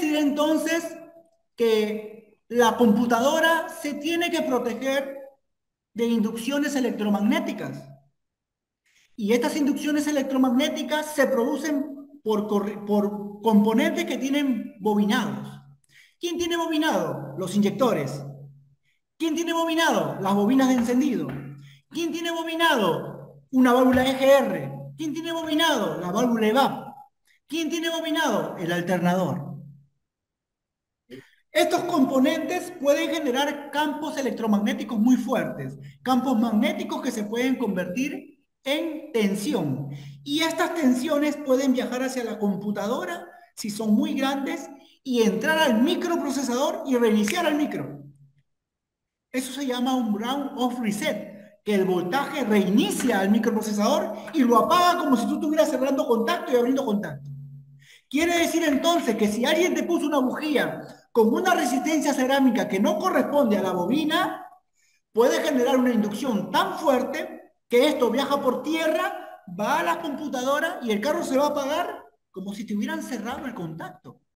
decir entonces que la computadora se tiene que proteger de inducciones electromagnéticas. Y estas inducciones electromagnéticas se producen por componentes que tienen bobinados. ¿Quién tiene bobinado? Los inyectores. ¿Quién tiene bobinado? Las bobinas de encendido. ¿Quién tiene bobinado? Una válvula EGR. ¿Quién tiene bobinado? La válvula EVAP. ¿Quién tiene bobinado? El alternador. Estos componentes pueden generar campos electromagnéticos muy fuertes, campos magnéticos que se pueden convertir en tensión. Y estas tensiones pueden viajar hacia la computadora si son muy grandes y entrar al microprocesador y reiniciar al micro. Eso se llama un brown off reset, que el voltaje reinicia al microprocesador y lo apaga como si tú estuvieras cerrando contacto y abriendo contacto. Quiere decir entonces que si alguien te puso una bujía con una resistencia cerámica que no corresponde a la bobina, puede generar una inducción tan fuerte que esto viaja por tierra, va a la computadora y el carro se va a apagar como si te hubieran cerrado el contacto.